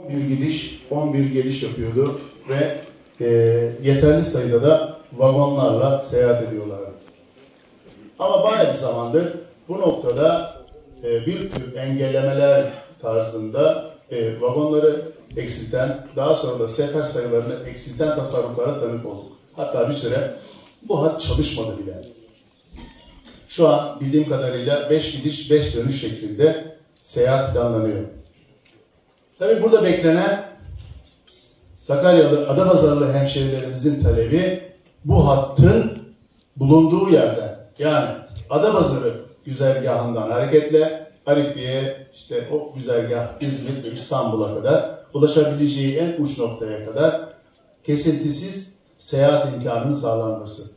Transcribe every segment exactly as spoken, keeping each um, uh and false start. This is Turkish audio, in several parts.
bir gidiş, on bir geliş yapıyordu ve e, yeterli sayıda da vagonlarla seyahat ediyorlardı. Ama bayağı bir zamandır bu noktada e, bir tür engellemeler tarzında e, vagonları eksilten, daha sonra da sefer sayılarını eksilten tasarruflara tanık olduk. Hatta bir süre bu hat çalışmadı bile. Şu an bildiğim kadarıyla beş gidiş beş dönüş şeklinde seyahat planlanıyor. Tabii burada beklenen Sakaryalı, Adapazarılı hemşehrilerimizin talebi bu hattın bulunduğu yerden, yani Adapazarı güzergahından hareketle Arifiye, işte o güzergah İzmir ve İstanbul'a kadar ulaşabileceği en uç noktaya kadar kesintisiz seyahat imkanının sağlanması.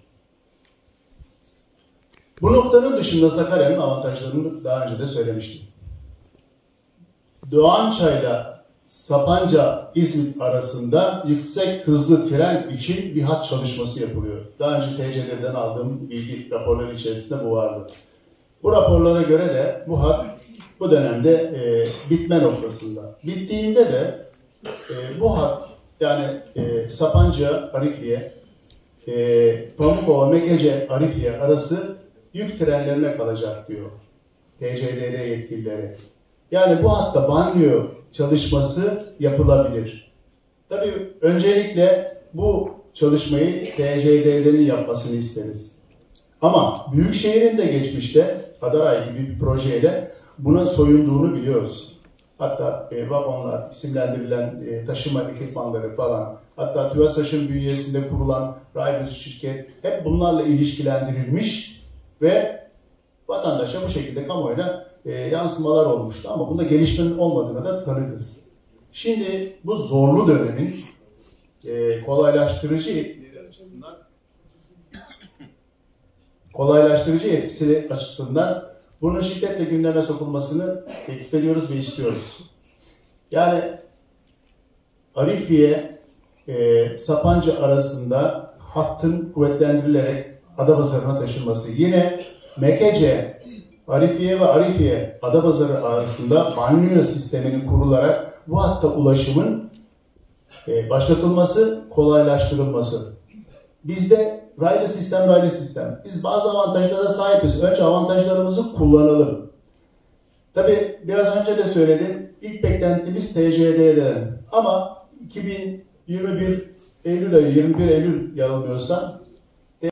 Bu noktanın dışında Sakarya'nın avantajlarını daha önce de söylemiştim. Doğançay'la Sapanca İzmit arasında yüksek hızlı tren için bir hat çalışması yapılıyor. Daha önce T C D'den aldığım bilgi raporları içerisinde bu vardı. Bu raporlara göre de bu hat bu dönemde e, bitme noktasında. Bittiğinde de e, bu hat yani e, Sapanca Arifiye, e, Pamukova Mekece Arifiye arası yük trenlerine kalacak diyor T C D D yetkilileri. Yani bu hatta banliyö çalışması yapılabilir. Tabii öncelikle bu çalışmayı T C D D'nin yapmasını isteriz. Ama Büyükşehir'in de geçmişte Adaray gibi bir projeyle buna soyunduğunu biliyoruz. Hatta e, vagonlar, isimlendirilen e, taşıma ekipmanları falan, hatta TÜVASAŞ'ın bünyesinde kurulan Raybus şirket hep bunlarla ilişkilendirilmiş ve vatandaşa bu şekilde kamuoyuna e, yansımalar olmuştu. Ama bunda gelişmenin olmadığını da tanırız. Şimdi bu zorlu dönemin e, kolaylaştırıcı etkileri açısından kolaylaştırıcı etkisi açısından bunun şiddetle gündeme sokulmasını teklif ediyoruz ve istiyoruz. Yani Arifiye, e, Sapanca arasında hattın kuvvetlendirilerek Adapazarı'na taşınması. Yine Mekece, Arifiye ve Arifiye Adapazarı arasında banliyö sisteminin kurularak bu hatta ulaşımın e, başlatılması, kolaylaştırılması. Bizde raylı sistem, raylı sistem. Biz bazı avantajlara sahibiz. Önce avantajlarımızı kullanalım. Tabii biraz önce de söyledim. İlk beklentimiz T C D D'den. Ama iki bin yirmi bir Eylül ayı, yirmi bir Eylül yanılmıyorsam